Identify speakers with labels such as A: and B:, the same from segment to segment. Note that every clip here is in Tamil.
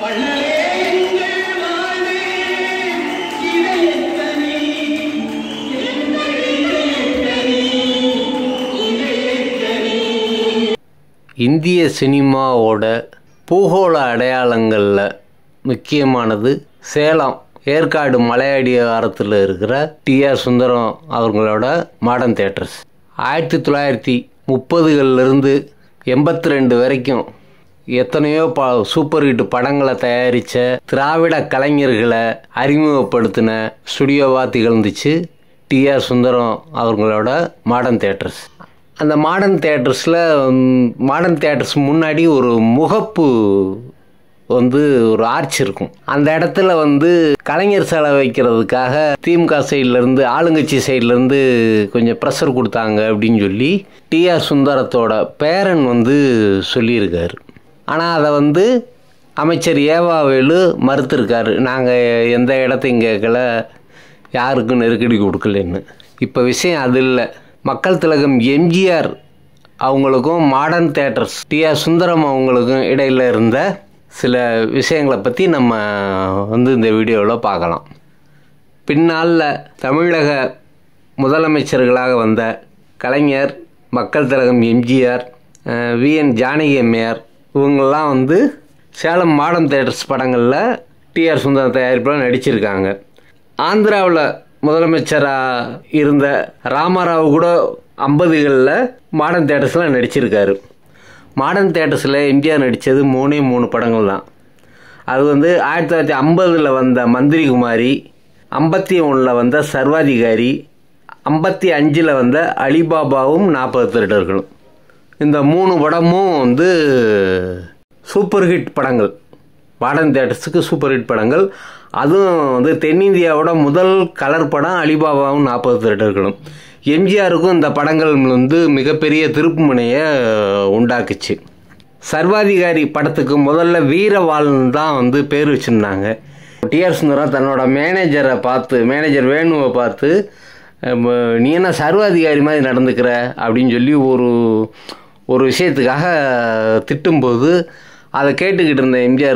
A: இந்திய சினிமாவோட பூகோள அடையாளங்களில் முக்கியமானது சேலம் ஏற்காடு மலையடிவாரத்தில் இருக்கிற டி.ஆர். சுந்தரம் அவங்களோட மாடர்ன் தியேட்டர்ஸ். 1930களிலிருந்து 82 வரைக்கும் எத்தனையோ சூப்பர் ஹிட் படங்களை தயாரித்த திராவிட கலைஞர்களை அறிமுகப்படுத்தின ஸ்டுடியோவாக திகழ்ந்துச்சு டி.ஆர். சுந்தரம் அவங்களோட மாடர்ன் தியேட்டர்ஸ். அந்த மாடர்ன் தியேட்டர்ஸ் முன்னாடி ஒரு முகப்பு ஒரு ஆர்ச் இருக்கும். அந்த இடத்துல கலைஞர் சிலை வைக்கிறதுக்காக திமுக சைட்லேருந்து ஆளுங்கட்சி சைட்லேருந்து கொஞ்சம் ப்ரெஷர் கொடுத்தாங்க அப்படின்னு சொல்லி டி.ஆர். சுந்தரத்தோட பேரன் சொல்லியிருக்காரு. ஆனால் அதை அமைச்சர் ஏவாவேலு மறுத்திருக்காரு. நாங்கள் எந்த இடத்தையும் கேட்கல, யாருக்கும் நெருக்கடி கொடுக்கலன்னு. இப்போ விஷயம் அது இல்லை. மக்கள் திலகம் எம்ஜிஆர் அவங்களுக்கும் மாடர்ன் தியேட்டர்ஸ் டி.ஆர். சுந்தரம் அவங்களுக்கும் இடையில் இருந்த சில விஷயங்களை பற்றி நம்ம இந்த வீடியோவில் பார்க்கலாம். பின்னால் தமிழக முதலமைச்சர்களாக வந்த கலைஞர், மக்கள் திலகம் எம்ஜிஆர், வி.என். ஜானகி அம்மையார் இவங்கெல்லாம் சேலம் மாடர்ன் தியேட்டர்ஸ் படங்களில் டி.ஆர். சுந்தரம் தயாரிப்பில் நடிச்சிருக்காங்க. ஆந்திராவில் முதலமைச்சராக இருந்த ராமாராவ் கூட 50களில் மாடர்ன் தியேட்டர்ஸில் நடிச்சிருக்காரு. மாடர்ன் தியேட்டர்ஸில் எம்ஜிஆர் நடித்தது 3 படங்கள் தான். அது 1950ல் வந்த மந்திரி குமாரி, 51ல் வந்த சர்வாதிகாரி, 55ல் வந்த அலிபாபாவும் 40 திருடர்களும். இந்த 3 படமும் சூப்பர் ஹிட் படங்கள். மாடர்ன் தியேட்டர்ஸுக்கு சூப்பர் ஹிட் படங்கள். அதுவும் தென்னிந்தியாவோட முதல் கலர் படம் அலிபாபாவும் 40 திருடர்களும். எம்ஜிஆருக்கும் இந்த படங்கள் மிகப்பெரிய திருப்புமுனையை உண்டாக்குச்சு. சர்வாதிகாரி படத்துக்கு முதல்ல வீரவாள்னு தான் பேர் வச்சுருந்தாங்க. டி.ஆர். சுந்தரம் தன்னோட மேனேஜர் வேணுவை பார்த்து, நீ என்ன சர்வாதிகாரி மாதிரி நடந்துக்கிற அப்படின்னு சொல்லி ஒரு விஷயத்துக்காக திட்டும்போது அதை கேட்டுக்கிட்டு இருந்த எம்ஜிஆர்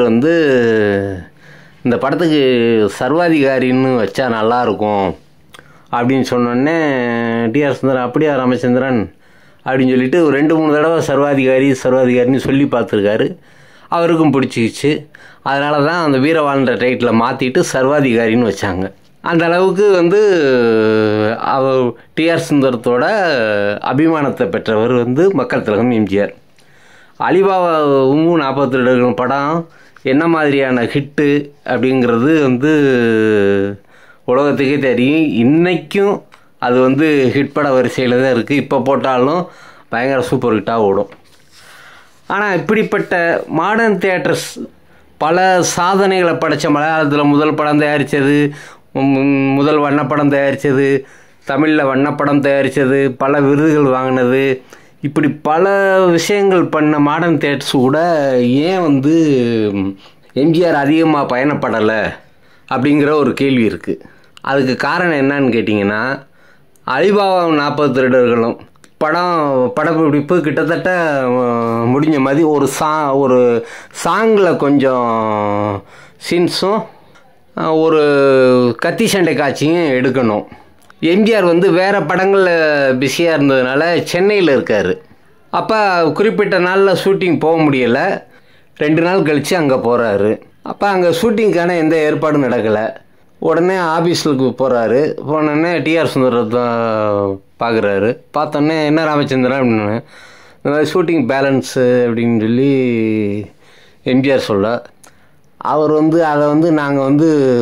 A: இந்த படத்துக்கு சர்வாதிகாரின்னு வச்சா நல்லாயிருக்கும் அப்படின்னு சொன்னோடனே டி.ஆர். சுந்தரம் அப்படியா ராமச்சந்திரன் அப்படின்னு சொல்லிட்டு 2-3 தடவை சர்வாதிகாரின்னு சொல்லி பார்த்துருக்காரு. அவருக்கும் பிடிச்சிக்கிச்சு. அதனால தான் அந்த வீரவாழ்ன்ற டைட்டில் மாற்றிட்டு சர்வாதிகாரின்னு வச்சாங்க. அந்த அளவுக்கு டி.ஆர். சுந்தரத்தோட அபிமானத்தை பெற்றவர் மக்கள் திலகம் எம்ஜிஆர். அலிபாபாவும் 40 திருடர்களும் படம் என்ன மாதிரியான ஹிட்டு அப்படிங்கிறது உலகத்துக்கே தெரியும். இன்றைக்கும் அது ஹிட் பட வரிசையில் தான் இருக்குது. இப்போ போட்டாலும் பயங்கர சூப்பர் ஹிட்டாக ஓடும். ஆனால் இப்படிப்பட்ட மாடர்ன் தியேட்டர்ஸ் பல சாதனைகளை படைத்த, மலையாளத்தில் முதல் படம் தயாரித்தது, முதல் வண்ணப்படம் தயாரித்தது, தமிழில் வண்ணப்படம் தயாரித்தது, பல விருதுகள் வாங்கினது, இப்படி பல விஷயங்கள் பண்ண மாடர்ன் தியேட்டர்ஸ் கூட ஏன் எம்ஜிஆர் அதிகமாக பயணப்படலை அப்படிங்கிற ஒரு கேள்வி இருக்குது. அதுக்கு காரணம் என்னன்னு கேட்டிங்கன்னா, அலிபாபாவும் 40 திருடர்களும் படப்பிடிப்பு கிட்டத்தட்ட முடிஞ்ச மாதிரி ஒரு சாங்கில் கொஞ்சம் சீன்ஸும் ஒரு கத்தி சண்டை காட்சியும் எடுக்கணும். எம்ஜிஆர் வேறு படங்களில் பிஸியாக இருந்ததுனால சென்னையில் இருக்கார். அப்போ குறிப்பிட்ட நாளில் ஷூட்டிங் போக முடியலை. 2 நாள் கழித்து அங்கே போகிறாரு. அப்போ அங்கே ஷூட்டிங்க்கான எந்த ஏற்பாடும் நடக்கலை. உடனே ஆஃபீஸுக்கு போகிறாரு. போனோடனே டி.ஆர். சுந்தரத்தை பார்க்குறாரு. பார்த்தோன்னே என்ன ராமச்சந்திரன் அப்படின்னு, இந்த மாதிரி ஷூட்டிங் பேலன்ஸு அப்படின்னு சொல்லி எம்ஜிஆர் சொல்ல, அவர் அதை நாங்கள்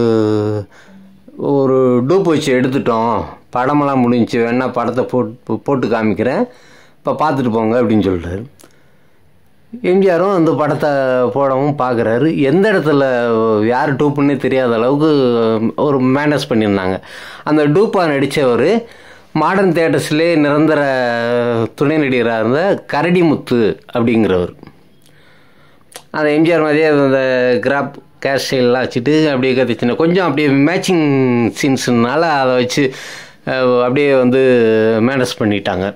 A: ஒரு டூப் வச்சு எடுத்துட்டோம், படமெல்லாம் முடிஞ்சிச்சு, வேணா படத்தை போட்டு காமிக்கிறேன், இப்போ பார்த்துட்டு போங்க அப்படின்னு சொல்கிறாரு. எம்ஜிஆரும் அந்த படத்தை போடவும் பார்க்குறாரு. எந்த இடத்துல யார் டூப்புன்னே தெரியாத அளவுக்கு ஒரு மேனேஜ் பண்ணியிருந்தாங்க. அந்த டூப்பாக நடித்தவர் மாடர்ன் தியேட்டர்ஸ்லேயே நிரந்தர துணை நடிகராக இருந்த கரடிமுத்து அப்படிங்கிறவர். அந்த எம்ஜிஆர் மாதிரியே அந்த கிராப் கேர் ஸ்டைல்லாம் வச்சுட்டு அப்படியே கத்திச்சுன்னா கொஞ்சம் அப்படியே மேட்சிங் சீன்ஸுனால அதை வச்சு அப்படியே மேனேஜ் பண்ணிட்டாங்க.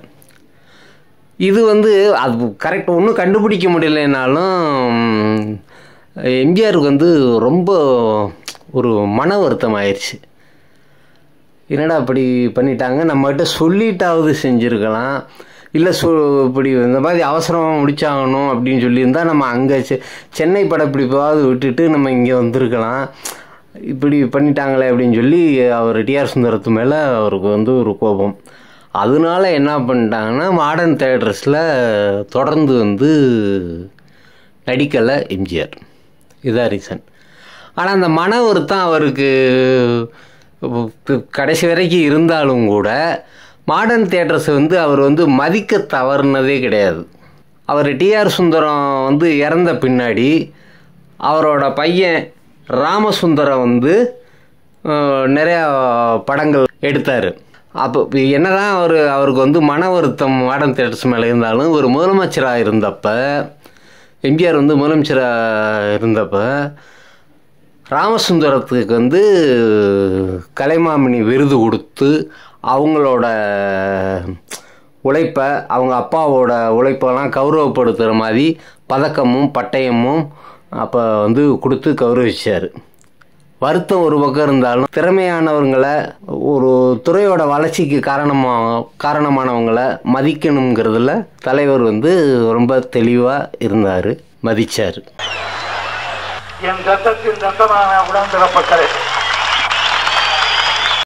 A: இது அது கரெக்டாக ஒன்றும் கண்டுபிடிக்க முடியலைனாலும் எம்ஜிஆருக்கு வந்து ரொம்ப ஒரு மன வருத்தம் ஆயிடுச்சு. என்னடா இப்படி பண்ணிட்டாங்க, நம்மகிட்ட சொல்லிட்டாவது செஞ்சுருக்கலாம், இல்லை இப்படி இந்த மாதிரி அவசரமாக முடிச்சாகணும் அப்படின்னு சொல்லியிருந்தால் நம்ம அங்கே சென்னை படப்பிடிப்பாவது விட்டுட்டு நம்ம இங்கே வந்திருக்கலாம். இப்படி பண்ணிட்டாங்களே அப்படின்னு சொல்லி அவர் டிஆர் சுந்தரத்து மேலே அவருக்கு வந்து ஒரு கோபம். அதனால என்ன பண்ணிட்டாங்கன்னா மாடர்ன் தியேட்டர்ஸில் தொடர்ந்து வந்து நடிக்கலை எம்ஜிஆர். இதுதான் ரீசன். ஆனால் அந்த மன வருத்தம் அவருக்கு கடைசி வரைக்கும் இருந்தாலும் கூட மாடர்ன் தியேட்டர்ஸை வந்து அவர் வந்து மதிக்க தவறுனதே கிடையாது. அவர் டிஆர் சுந்தரம் வந்து இறந்த பின்னாடி அவரோட பையன் ராமசுந்தரம் வந்து நிறையா படங்கள் எடுத்தார். அப்போ என்னதான் அவருக்கு வந்து மன வருத்தம் மாடர்ன் தியேட்டர்ஸ் மேலே இருந்தாலும் ஒரு முதலமைச்சராக இருந்தப்போ, எம்ஜிஆர் வந்து முதலமைச்சராக இருந்தப்போ ராமசுந்தரத்துக்கு வந்து கலைமாமணி விருது கொடுத்து அவங்களோட உழைப்பை, அவங்க அப்பாவோட உழைப்பெல்லாம் கௌரவப்படுத்துகிற மாதிரி பதக்கமும் பட்டயமும் அப்போ வந்து கொடுத்து கௌரவிச்சார். வருத்தம் ஒரு பக்கம் இருந்தாலும் திறமையானவங்களை, ஒரு துறையோட வளர்ச்சிக்கு காரணமானவங்களை மதிக்கணுங்கிறதுல தலைவர் வந்து ரொம்ப தெளிவாக இருந்தார், மதித்தார்.
B: என் ரத்தத்தின் ரத்தமான உடன்பிறப்பக்களே,